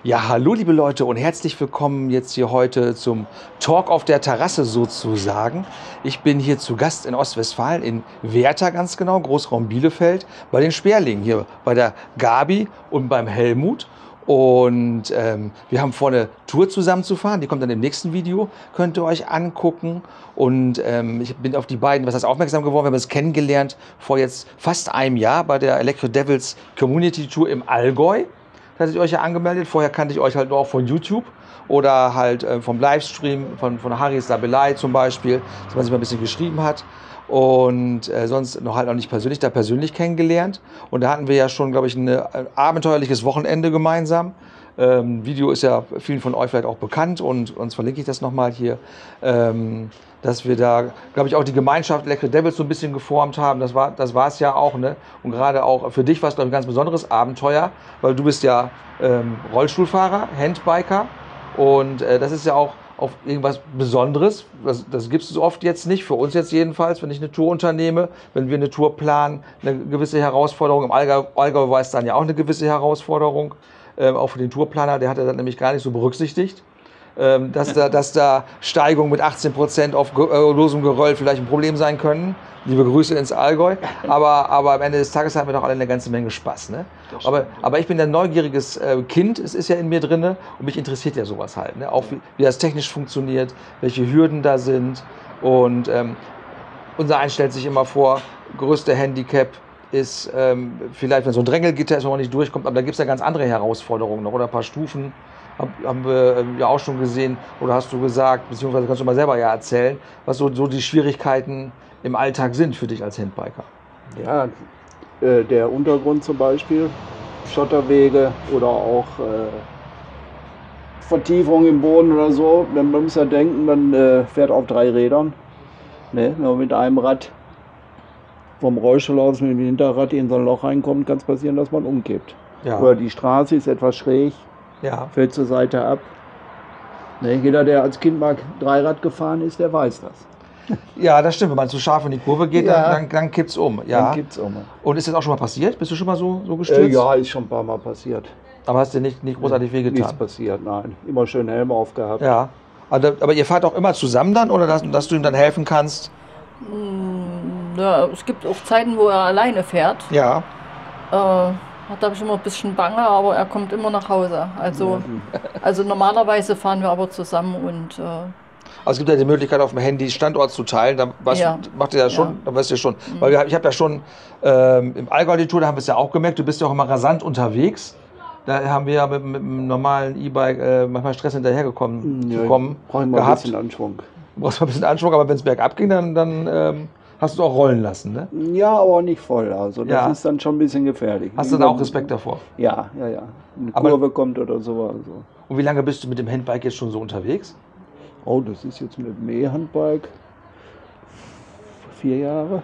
Ja, hallo liebe Leute und herzlich willkommen jetzt hier heute zum Talk auf der Terrasse sozusagen. Ich bin hier zu Gast in Ostwestfalen, in Werther ganz genau, Großraum Bielefeld, bei den Sperlingen hier, bei der Gabi und beim Helmut. Und wir haben vor, eine Tour zusammen zu fahren, die kommt dann im nächsten Video, könnt ihr euch angucken. Und ich bin auf die beiden, was heißt, aufmerksam geworden, wir haben uns kennengelernt vor jetzt fast einem Jahr bei der Electro Devils Community Tour im Allgäu. Da hatte ich euch ja angemeldet. Vorher kannte ich euch halt nur auch von YouTube oder halt vom Livestream von Haris Labelei zum Beispiel, dass man sich mal ein bisschen geschrieben hat. Und sonst noch halt auch nicht persönlich, da persönlich kennengelernt. Und da hatten wir ja schon, glaube ich, ein abenteuerliches Wochenende gemeinsam. Video ist ja vielen von euch vielleicht auch bekannt und uns verlinke ich das nochmal hier. Dass wir da, glaube ich, auch die Gemeinschaft Electro Devils so ein bisschen geformt haben. Das war es ja auch, ne? Und gerade auch für dich war es, glaube ich, ein ganz besonderes Abenteuer, weil du bist ja Rollstuhlfahrer, Handbiker und das ist ja auch irgendwas Besonderes. Das gibt es so oft jetzt nicht, für uns jetzt jedenfalls, wenn ich eine Tour unternehme, wenn wir eine Tour planen, eine gewisse Herausforderung. Im Allgäu war es dann ja auch eine gewisse Herausforderung, auch für den Tourplaner, der hat das nämlich gar nicht so berücksichtigt. Dass da Steigungen mit 18% auf losem Geröll vielleicht ein Problem sein können. Liebe Grüße ins Allgäu. Aber am Ende des Tages haben wir doch alle eine ganze Menge Spaß. Ne? Aber ich bin ein neugieriges Kind, es ist ja in mir drin und mich interessiert ja sowas halt. Ne? Auch wie das technisch funktioniert, welche Hürden da sind. Und unser eins stellt sich immer vor, größte Handicap ist vielleicht, wenn so ein Drängelgitter ist, wo man nicht durchkommt, aber da gibt es ja ganz andere Herausforderungen noch oder ein paar Stufen. Haben wir ja auch schon gesehen, oder hast du gesagt, beziehungsweise kannst du mal selber ja erzählen, was so die Schwierigkeiten im Alltag sind für dich als Handbiker. Ja, der Untergrund zum Beispiel, Schotterwege oder auch Vertiefung im Boden oder so. Man muss ja denken, man fährt auf 3 Rädern. Ne? Wenn man mit einem Rad vom Rollstuhl aus mit dem Hinterrad in so ein Loch reinkommt, kann es passieren, dass man umkippt. Ja. Oder die Straße ist etwas schräg. Ja. Fällt zur Seite ab. Ne, jeder, der als Kind mal Dreirad gefahren ist, der weiß das. Ja, das stimmt. Wenn man zu scharf in die Kurve geht, Ja. dann kippt es um. Ja. Dann kippt's um. Und ist das auch schon mal passiert? Bist du schon mal so gestürzt? Ja, ist schon ein paar Mal passiert. Aber hast dir nicht großartig wehgetan? Nichts passiert, nein. Immer schön Helm aufgehabt. Ja. Aber ihr fahrt auch immer zusammen dann oder dass du ihm dann helfen kannst? Ja, es gibt auch Zeiten, wo er alleine fährt. Ja. Hat da immer ein bisschen Bange, aber er kommt immer nach Hause. Also normalerweise fahren wir aber zusammen und Also es gibt ja die Möglichkeit, auf dem Handy Standort zu teilen. Da macht ihr ja schon, da weißt du ja schon. Weil ich habe ja schon im Allgäu die Tour, da haben wir es ja auch gemerkt, du bist ja auch immer rasant unterwegs. Da haben wir ja mit einem normalen E-Bike manchmal Stress hinterhergekommen. Ja, brauche ich mal ein bisschen Anschwung. Du brauchst mal ein bisschen Anschwung, aber wenn es bergab ging, dann hast du auch rollen lassen, ne? Ja, aber nicht voll. Also das Ja. ist dann schon ein bisschen gefährlich. Hast du da auch Respekt davor? Ja. Eine Aber- Kurve kommt oder so. Also. Und wie lange bist du mit dem Handbike jetzt schon so unterwegs? Oh, das ist jetzt mit dem E-Handbike 4 Jahre.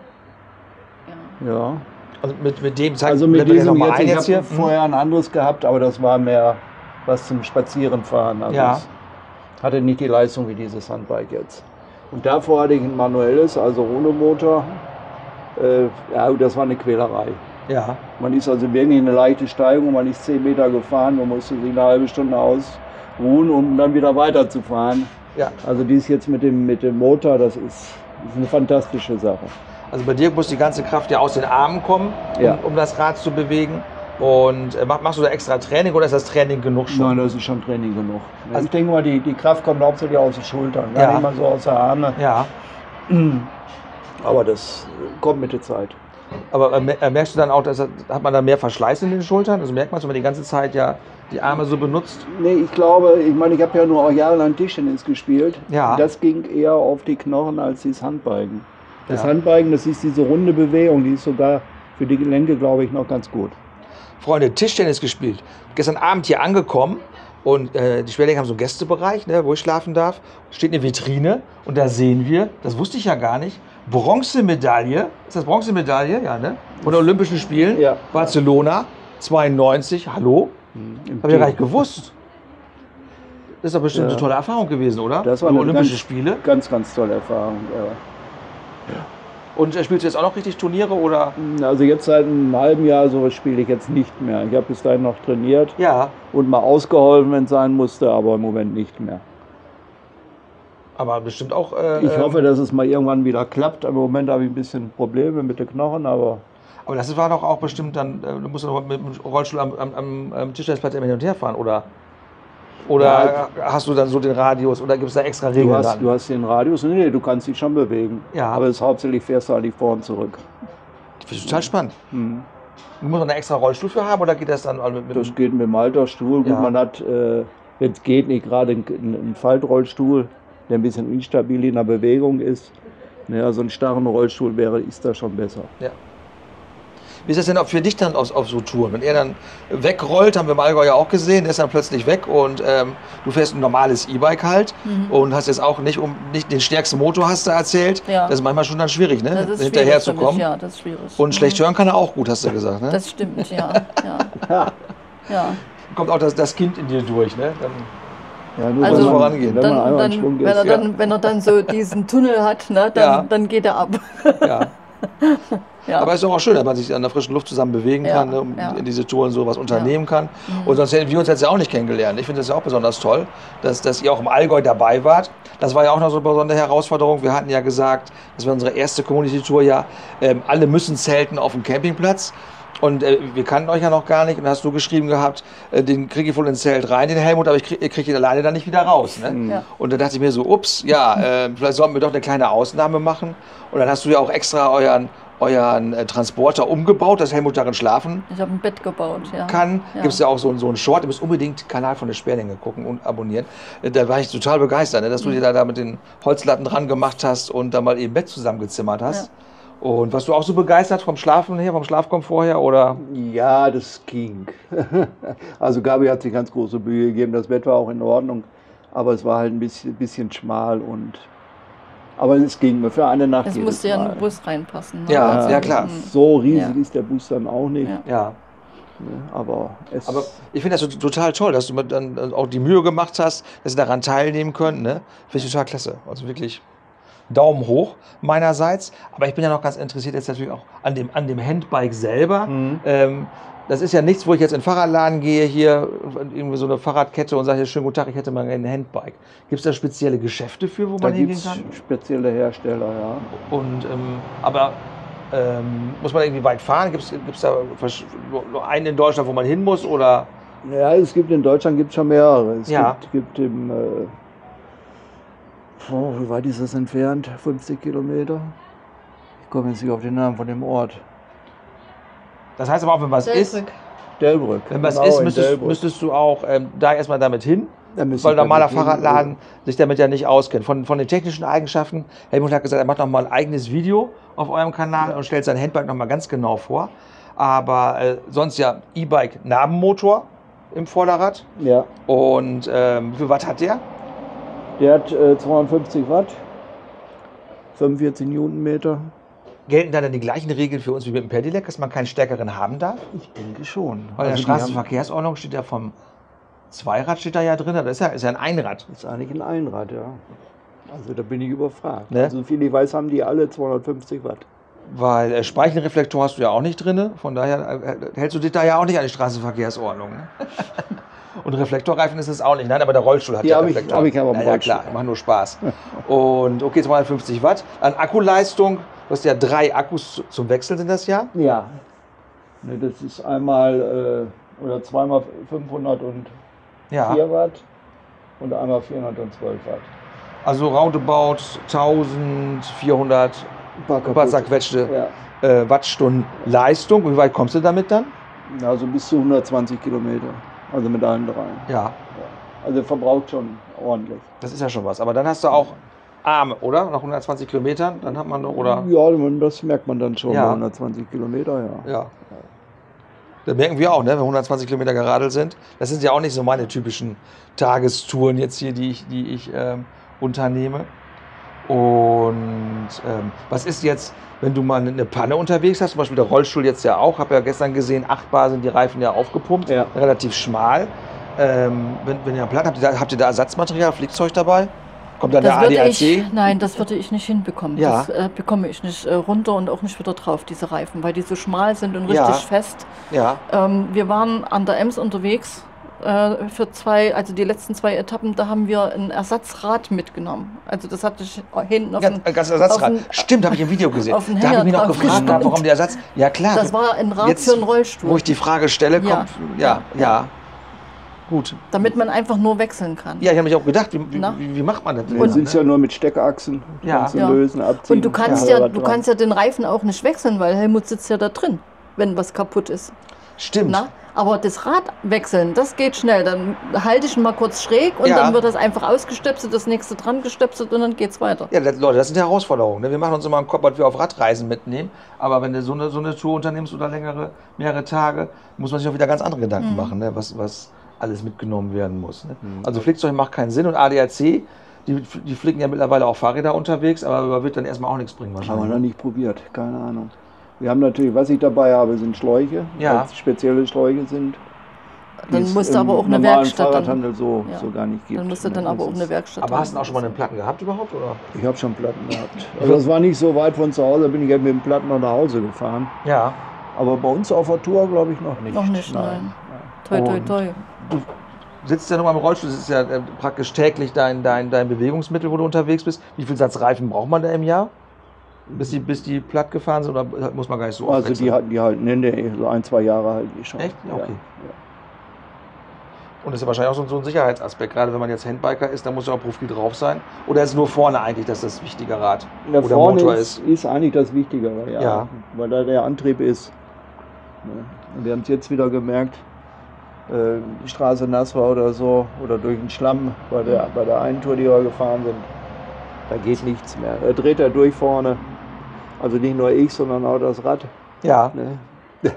Ja. Also mit dem Zeitpunkt, Also mit blenden wir diesem noch mal ein jetzt, ich habe hier. vorher ein anderes gehabt, aber das war mehr was zum Spazierenfahren. Also Ja. es hatte nicht die Leistung wie dieses Handbike jetzt. Und davor hatte ich ein manuelles, also ohne Motor. Ja, das war eine Quälerei. Ja. Man ist also wirklich eine leichte Steigung, man ist 10 Meter gefahren, man musste sich eine halbe Stunde ausruhen, um dann wieder weiterzufahren. Ja. Also dies jetzt mit dem Motor, das ist eine fantastische Sache. Also bei dir muss die ganze Kraft ja aus den Armen kommen, Ja. um das Rad zu bewegen. Und machst du da extra Training oder ist das Training genug schon? Nein, das ist schon Training genug. Also- Ich denke mal, die Kraft kommt hauptsächlich aus den Schultern, Ja. gar nicht mal so aus der Arme. Ja. Aber das kommt mit der Zeit. Aber merkst du dann auch, hat man da mehr Verschleiß in den Schultern? Also merkt man, wenn man die ganze Zeit ja die Arme so benutzt? Nee, ich glaube, ich meine, ich habe ja nur auch jahrelang Tischtennis gespielt. Ja. Das ging eher auf die Knochen als das Handbiken. Das Ja. Handbiken, das ist diese runde Bewegung, die ist sogar für die Gelenke, glaube ich, noch ganz gut. Freunde, Tischtennis gespielt. Gestern Abend hier angekommen und die Sperlingen haben so einen Gästebereich, ne, wo ich schlafen darf. Steht eine Vitrine und da sehen wir, das wusste ich ja gar nicht, Bronzemedaille. Ist das Bronzemedaille? Ja, ne? Von den Olympischen Spielen. Ja. Barcelona 92. Hallo? Im Hab ich ja gar Team. nicht gewusst. Das ist doch bestimmt Ja. eine tolle Erfahrung gewesen, oder? Das war So eine Olympische ganz, Spiele. ganz, ganz tolle Erfahrung. Ja. Und spielst du jetzt auch noch richtig Turniere oder? Also jetzt seit einem halben Jahr so spiele ich jetzt nicht mehr. Ich habe bis dahin noch trainiert Ja, und mal ausgeholfen, wenn es sein musste, aber im Moment nicht mehr. aber bestimmt auch. Ich hoffe, dass es mal irgendwann wieder klappt. Im Moment habe ich ein bisschen Probleme mit den Knochen, aber Aber das war doch auch bestimmt dann, du musst doch mit dem Rollstuhl am Tischtennisplatte immer hin und her fahren, oder? Oder Ja, hast du dann so den Radius oder gibt es da extra Regeln dann? du hast den Radius. Nee, du kannst dich schon bewegen. Ja. Aber es ist hauptsächlich fährst du eigentlich vor und zurück. Das finde ich total spannend. Mhm. Du musst noch einen extra Rollstuhl für haben oder geht das dann mit Das geht mit dem Altersstuhl. Ja. Gut, man hat, wenn es geht, nicht gerade einen Faltrollstuhl, der ein bisschen instabil in der Bewegung ist. Ja, so einen starren Rollstuhl ist da schon besser. Ja. Wie ist das denn auch für dich dann auf so Touren? Wenn er dann wegrollt, haben wir im Allgäu ja auch gesehen, der ist dann plötzlich weg und du fährst ein normales E-Bike halt und hast jetzt auch nicht den stärksten Motor, hast du erzählt. Ja. Das ist manchmal schon dann schwierig, ne? Das ist hinterher schwierig zu für mich, kommen. ja, das ist schwierig. Und schlecht hören kann er auch gut, hast du gesagt, ne? Das stimmt, ja. Ja. Kommt auch das Kind in dir durch, ne? Dann, Ja, nur Also, vorangehen. wenn man einmal in Schwung ist. wenn er dann so diesen Tunnel hat, ne, Ja. dann geht er ab. ja. Ja. Aber es ist doch auch schön, dass man sich an der frischen Luft zusammen bewegen Ja, kann, ne, um ja. in diese Touren so was unternehmen kann. Und sonst hätten wir uns jetzt ja auch nicht kennengelernt. Ich finde das ja auch besonders toll, dass ihr auch im Allgäu dabei wart. Das war ja auch noch so eine besondere Herausforderung. Wir hatten ja gesagt, das war unsere erste Community-Tour, ja, alle müssen zelten auf dem Campingplatz. Und wir kannten euch ja noch gar nicht. Und dann hast du geschrieben gehabt, den kriege ich wohl ins Zelt rein, den Helmut, aber ich kriege ihn alleine dann nicht wieder raus. Ne? Ja. Und da dachte ich mir so, ups, ja, vielleicht sollten wir doch eine kleine Ausnahme machen. Und dann hast du ja auch extra euren Transporter umgebaut, dass Helmut darin schlafen Ich habe ein Bett gebaut, ja. kann. Ja. Gibt es ja auch so einen Short. Ihr müsst unbedingt den Kanal von der Sperlinge gucken und abonnieren. Da war ich total begeistert, ne, dass du dir da mit den Holzlatten dran gemacht hast und da mal eben Bett zusammengezimmert hast. Und warst du auch so begeistert vom Schlafen her, vom Schlafkomfort her? Oder? Ja, das ging. Also Gabi hat sich ganz große Mühe gegeben. Das Bett war auch in Ordnung, aber es war halt ein bisschen schmal aber es ging mir für eine Nacht. Es jedes musste ja in Mal. den Bus reinpassen. Ne? Ja, klar. So riesig Ja. ist der Bus dann auch nicht. Ja. Ja. Ne, aber Aber ich finde das total toll, dass du mir dann auch die Mühe gemacht hast, dass sie daran teilnehmen können. Ne? Finde ich total klasse. Also wirklich Daumen hoch meinerseits. Aber ich bin ja noch ganz interessiert jetzt natürlich auch an dem Handbike selber. Das ist ja nichts, wo ich jetzt in den Fahrradladen gehe, hier irgendwie so eine Fahrradkette und sage, hier, schönen guten Tag, ich hätte mal ein Handbike. Gibt es da spezielle Geschäfte für, wo da man gibt hingehen es kann? spezielle Hersteller, ja. Und, aber muss man irgendwie weit fahren? Gibt es da nur einen in Deutschland, wo man hin muss? Oder? Ja, in Deutschland gibt es schon mehrere. Es Ja. gibt im, wie weit ist das entfernt? 50 Kilometer? Ich komme jetzt nicht auf den Namen von dem Ort. Das heißt aber auch, wenn was ist, Delbrück. Delbrück. wenn was Genau, ist, in müsstest, Delbrück. müsstest du auch da erstmal damit hin, Da müsste weil ich damit normaler hin. Fahrradladen sich damit ja nicht auskennt. Von den technischen Eigenschaften, Helmut hat gesagt, er macht noch mal ein eigenes Video auf eurem Kanal und stellt sein Handbike noch mal ganz genau vor. Aber sonst ja E-Bike Nabenmotor im Vorderrad. Ja, Und wie viel Watt hat der? der hat 250 Watt, 45 Newtonmeter. Gelten da dann die gleichen Regeln für uns wie mit dem Pedelec, dass man keinen stärkeren haben darf? Ich denke schon. Weil in der Also die haben- Straßenverkehrsordnung steht ja vom Zweirad steht da ja drin, das ist ja ein Einrad. Das ist eigentlich ein Einrad, ja. Also da bin ich überfragt. Ne? Also soviel ich weiß, haben die alle 250 Watt. Weil Speichenreflektor hast du ja auch nicht drin, von daher hältst du dich da ja auch nicht an die Straßenverkehrsordnung. Ne? Und Reflektorreifen ist es auch nicht. Nein, aber der Rollstuhl hat Die ja hab ich- Reflektor. hab ich aber im ja, Rollstuhl. klar, macht nur Spaß. Und okay, 250 Watt. An Akkuleistung, du hast ja 3 Akkus zum Wechseln sind das ja. Ja. Ne, das ist einmal oder zweimal 504 Ja. Watt und einmal 412 Watt. Also roundabout 1400 Ein paar kaputt. paar zerquetschte Ja. Wattstunden Leistung. Wie weit kommst du damit dann? Also bis zu 120 Kilometer. Also mit allen dreien. Ja, Also verbraucht schon ordentlich. das ist ja schon was. Aber dann hast du auch Arme, oder? Nach 120 Kilometern, dann hat man noch, oder? Ja, das merkt man dann schon Ja. bei 120 Kilometer, ja. Ja. Das merken wir auch, ne, wenn 120 Kilometer geradelt sind. Das sind ja auch nicht so meine typischen Tagestouren jetzt hier, die ich unternehme. Und was ist jetzt, wenn du mal eine Panne unterwegs hast, zum Beispiel der Rollstuhl jetzt ja auch, habe ja gestern gesehen, 8 Bar sind die Reifen ja aufgepumpt, Ja. relativ schmal. Wenn ihr platt habt, habt ihr da Ersatzmaterial, Flickzeug dabei? Kommt dann der ADAC? Nein, das würde ich nicht hinbekommen. Ja. Das bekomme ich nicht runter und auch nicht wieder drauf, diese Reifen, weil die so schmal sind und richtig fest. Ja. Wir waren an der Ems unterwegs für 2, also die letzten 2 Etappen, da haben wir ein Ersatzrad mitgenommen. Also das hatte ich hinten auf dem Ganz Ersatzrad. Stimmt, habe ich im Video gesehen. auf den Da habe ich mich noch Hänger gefragt, drauf warum der Ersatz. Ja klar. Das war ein Rad jetzt, für einen Rollstuhl. Wo ich die Frage stelle, Ja. kommt. Ja. Gut. Damit man einfach nur wechseln kann. Ja, ich habe mich auch gedacht, Na? wie macht man das? Die sind ja nur mit Steckachsen. Ja. Kannst du Ja. lösen, abziehen. Und du kannst du kannst ja den Reifen auch nicht wechseln, weil Helmut sitzt ja da drin, wenn was kaputt ist. Stimmt. Na? Aber das Rad wechseln, das geht schnell. Dann halte ich ihn mal kurz schräg und Ja. dann wird das einfach ausgestöpselt, das nächste dran gestöpselt und dann geht's weiter. Ja, Leute, das sind Herausforderungen. Ne? Wir machen uns immer im Kopf, was wir auf Radreisen mitnehmen. Aber wenn du so eine Tour unternimmst oder mehrere Tage, muss man sich auch wieder ganz andere Gedanken machen, ne? was alles mitgenommen werden muss. Ne? Also Flickzeug macht keinen Sinn und ADAC, die flicken ja mittlerweile auch Fahrräder unterwegs, aber wird dann erstmal auch nichts bringen Haben wir wahrscheinlich. noch nicht probiert, keine Ahnung. Wir haben natürlich, was ich dabei habe, sind Schläuche, Ja. weil es spezielle Schläuche sind. die Dann es musst du im aber auch eine normalen Werkstatt. Fahrradhandel so Ja. gar nicht gibt. Dann musst du Ne? dann aber Das auch ist- eine Werkstatt Aber hast du haben. auch schon mal einen Platten gehabt überhaupt? Oder? Ich habe schon Platten gehabt. Also das war nicht so weit von zu Hause, bin ich halt mit dem Platten noch nach Hause gefahren. Ja. Aber bei uns auf der Tour glaube ich noch nicht. Noch nicht, nein. Toi, toi, Und- toi. Du sitzt ja nur am Rollstuhl, das ist ja praktisch täglich dein Bewegungsmittel, wo du unterwegs bist. Wie viel Satz Reifen braucht man da im Jahr? Bis die platt gefahren sind oder muss man gar nicht so oft Also die halten, nee, so 1, 2 Jahre halten die schon. Echt? Ja, okay. Ja. Und das ist ja wahrscheinlich auch so ein Sicherheitsaspekt. Gerade wenn man jetzt Handbiker ist, dann muss ja auch Profil drauf sein. Oder ist es nur vorne eigentlich, dass das wichtige Rad Da oder vorne Motor ist eigentlich das Wichtigere, ja. Ja. Weil da der Antrieb ist. Ne? Und wir haben es jetzt wieder gemerkt, die Straße nass war oder so, oder durch den Schlamm bei der einen Tour, die wir gefahren sind, da geht nichts mehr. Da dreht er durch vorne. Also nicht nur ich, sondern auch das Rad. Ja. Ne?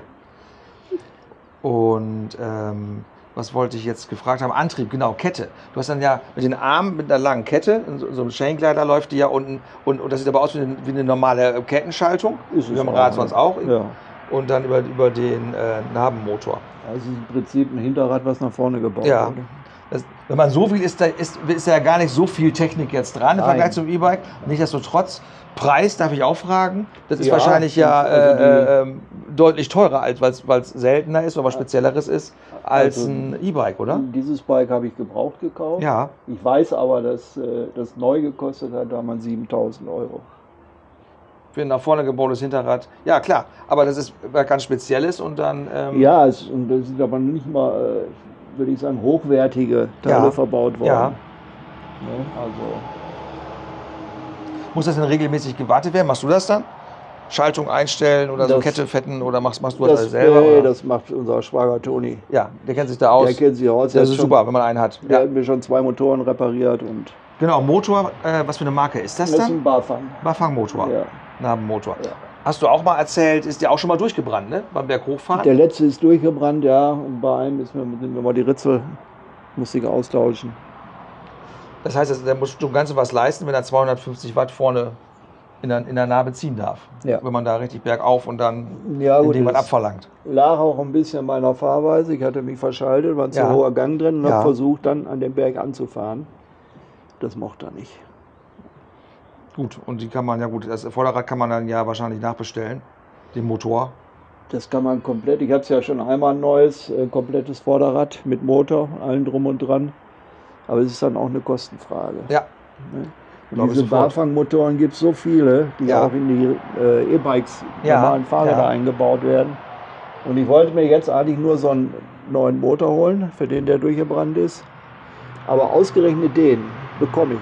Und was wollte ich jetzt gefragt haben? Antrieb, genau, Kette. Du hast dann ja mit den Armen, mit einer langen Kette, in so einem Chainglider läuft die ja unten und das sieht aber aus wie eine normale Kettenschaltung, Ist es wie am auch, Rad ja. sonst auch. Ja. Und dann über den Nabenmotor. Also im Prinzip ein Hinterrad, was nach vorne gebaut Ja. wurde. Wenn man so will, ist ja gar nicht so viel Technik jetzt dran im Nein. Vergleich zum E-Bike. Nichtsdestotrotz, Preis darf ich auch fragen. Das ist Ja, wahrscheinlich ja also deutlich teurer, weil es seltener ist oder was Spezielleres ist als Also, ein E-Bike, oder? Dieses Bike habe ich gebraucht gekauft. Ja. Ich weiß aber, dass das neu gekostet hat damals 7.000 Euro. Für ein nach vorne gebautes Hinterrad. Ja, klar. Aber das ist was ganz Spezielles und dann. Ja, und das sind aber nicht mal, würde ich sagen, hochwertige Teile Ja. verbaut worden. Ja. Ne? Also, Muss das denn regelmäßig gewartet werden? Machst du das dann? Schaltung einstellen oder so Das- Kette fetten oder machst du das alles das, selber? nee, Oder? das macht unser Schwager Toni. Ja, der kennt sich da aus. Der kennt sich aus. Das Der ist hat schon- super, wenn man einen hat. Der Ja. hat mir schon 2 Motoren repariert und Genau, Motor, was für eine Marke ist das das ist dann? ein Bafang. Bafang-Motor. Ja. Nabenmotor. Ja. Hast du auch mal erzählt, ist dir auch schon mal durchgebrannt, ne? Beim Berghochfahren? Der letzte ist durchgebrannt, ja. Und bei einem sind wir mal die Ritzel, musste ich austauschen. Das heißt, da musst du ganz was leisten, wenn er 250 Watt vorne in der Narbe ziehen darf. Ja. Wenn man da richtig bergauf und dann Ja, gut, indem man das abverlangt. lag auch ein bisschen an meiner Fahrweise. Ich hatte mich verschaltet, war ein zu Ja. hoher Gang drin und Ja. habe versucht, dann an dem Berg anzufahren. Das mochte er nicht. Gut, und die kann man ja gut, das Vorderrad kann man dann ja wahrscheinlich nachbestellen, den Motor. Das kann man komplett, ich habe es ja schon einmal ein neues, komplettes Vorderrad mit Motor, allen drum und dran. Aber es ist dann auch eine Kostenfrage. Ja. Ne? Glaub Und ich diese sofort. Bafang-Motoren gibt es so viele, die Ja. auch in die E-Bikes, Ja, normalen Fahrräder ja. eingebaut werden. Und ich wollte mir jetzt eigentlich nur so einen neuen Motor holen, für den der durchgebrannt ist. Aber ausgerechnet den bekomme ich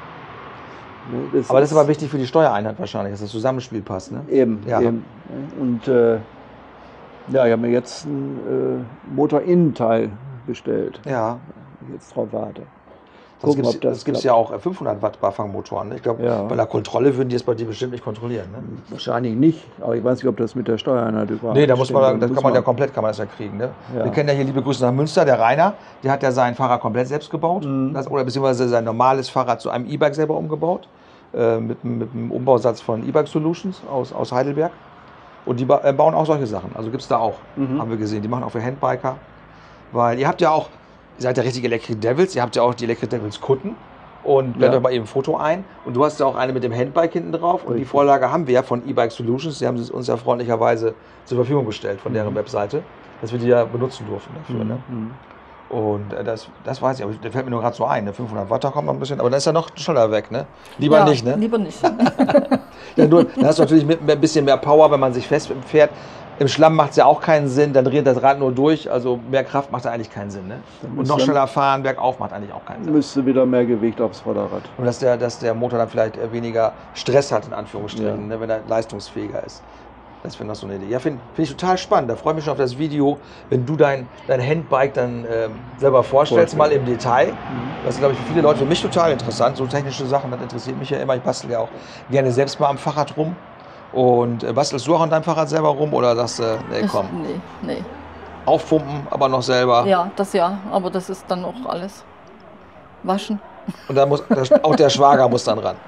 nicht. Ne, Aber das ist aber wichtig für die Steuereinheit wahrscheinlich, dass das Zusammenspiel passt, ne? Eben, Ja. eben. Und ja, ich habe mir jetzt ein Motorinnenteil bestellt, Ja. wo ich jetzt drauf warte. Das Gucken, gibt ob das es gibt's klappt. ja auch 500 Watt Bafang-Motoren. Ne? Ich glaube, Ja. bei der Kontrolle würden die es bei dir bestimmt nicht kontrollieren. Ne? Wahrscheinlich nicht, aber ich weiß nicht, ob das mit der Steuereinheit überhaupt Nee, da muss man, stimmt. das kann man ja komplett kann man das ja kriegen. Ne? Ja. Wir kennen ja hier liebe Grüße nach Münster, der Rainer, der hat ja sein Fahrrad komplett selbst gebaut. Mhm. Oder beziehungsweise sein normales Fahrrad zu einem E-Bike selber umgebaut. Mit einem Umbausatz von E-Bike Solutions aus Heidelberg. Und die bauen auch solche Sachen. Also gibt es da auch, Mhm. haben wir gesehen. Die machen auch für Handbiker. Weil ihr habt ja auch, ihr seid ja richtig Electric Devils, ihr habt ja auch die Electric Devils Kutten. und blende euch mal eben ein Foto ein. Und du hast ja auch eine mit dem Handbike hinten drauf. Und die Vorlage haben wir ja von E-Bike Solutions. Die haben sie uns ja freundlicherweise zur Verfügung gestellt von deren Webseite, dass wir die ja benutzen durften dafür. Ne? Und das weiß ich, aber der fällt mir nur gerade so ein. Ne? 500 Watt, da kommt noch ein bisschen, aber dann ist er noch schneller weg. Ne? Lieber nicht, ne? Lieber nicht. Ja, nur, dann hast du natürlich mit ein bisschen mehr Power, wenn man sich festfährt. Im Schlamm macht es ja auch keinen Sinn, dann dreht das Rad nur durch, also mehr Kraft macht da eigentlich keinen Sinn. Ne? Und noch schneller fahren, bergauf macht eigentlich auch keinen Sinn. Müsste wieder mehr Gewicht aufs Vorderrad. Und dass der Motor dann vielleicht weniger Stress hat, in Anführungsstrichen, ne, wenn er leistungsfähiger ist. Das wäre noch so eine Idee. Ja, finde ich total spannend. Da freue ich mich schon auf das Video, wenn du dein Handbike dann selber vorstellst, mal im Detail. Das ist, glaube ich, für viele Leute, für mich total interessant. So technische Sachen, das interessiert mich ja immer. Ich bastel ja auch gerne selbst mal am Fahrrad rum. Und bastelst du auch an deinem Fahrrad selber rum oder sagst du, nee, komm? Nee. Aufpumpen, aber noch selber? Ja, aber das ist dann auch alles. Waschen. Und dann muss auch der Schwager muss dann ran?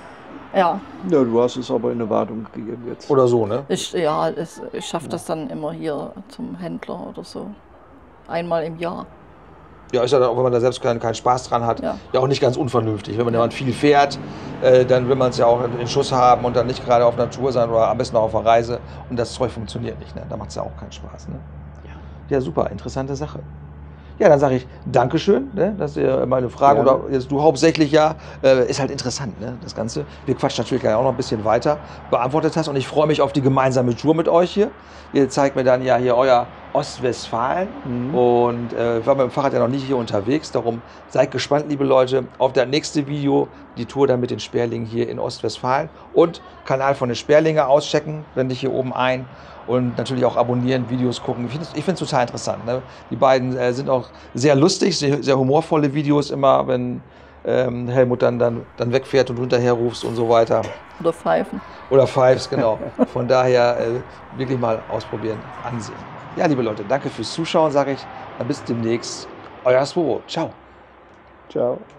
Ja. Ja, du hast es aber in eine Wartung gegeben jetzt. Oder so, ne? Ich schaffe das dann immer hier zum Händler oder so. Einmal im Jahr. Ja, ist ja dann auch, wenn man da selbst keinen Spaß dran hat, ja auch nicht ganz unvernünftig. Wenn man jemand viel fährt, dann will man es ja auch in Schuss haben und dann nicht gerade auf der Tour sein oder am besten auch auf der Reise. Und das Zeug funktioniert nicht, ne? Da macht es ja auch keinen Spaß. Ne? Ja, super, interessante Sache. Ja, dann sage ich Dankeschön, ne, dass ihr meine Frage, oder jetzt du hauptsächlich ist halt interessant, ne, das Ganze. Wir quatschen natürlich auch noch ein bisschen weiter, beantwortet hast und ich freue mich auf die gemeinsame Tour mit euch hier. Ihr zeigt mir dann ja hier euer Ostwestfalen und ich war mit dem Fahrrad ja noch nicht hier unterwegs, darum seid gespannt, liebe Leute, auf das nächste Video, die Tour dann mit den Sperlingen hier in Ostwestfalen und Kanal von den Sperlingen auschecken, blende ich hier oben ein. Und natürlich auch abonnieren, Videos gucken. Ich finde es total interessant. Ne? Die beiden sind auch sehr lustig, sehr humorvolle Videos immer, wenn Helmut dann wegfährt und du hinterher rufst und so weiter. Oder pfeifen. Oder pfeifst, genau. Von daher wirklich mal ausprobieren, ansehen. Ja, liebe Leute, danke fürs Zuschauen, sage ich. Dann bis demnächst. Euer Swobo. Ciao. Ciao.